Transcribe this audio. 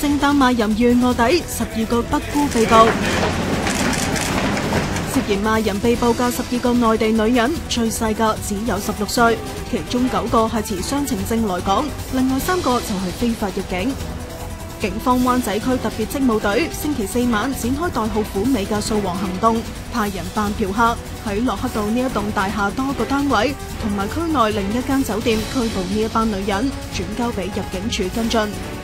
聖誕賣淫遇臥底，12個不辜被捕。涉嫌賣淫被捕嘅12個內地女人，最細嘅只有16歲，其中9個係持雙程證來港，另外3個就係非法入境。警方灣仔區特別職務隊星期4晚展開代號虎尾嘅掃黃行動，派人扮嫖客喺駱克道呢一棟大廈多個單位同埋區內另一間酒店拘捕呢一班女人，轉交俾入境處跟進。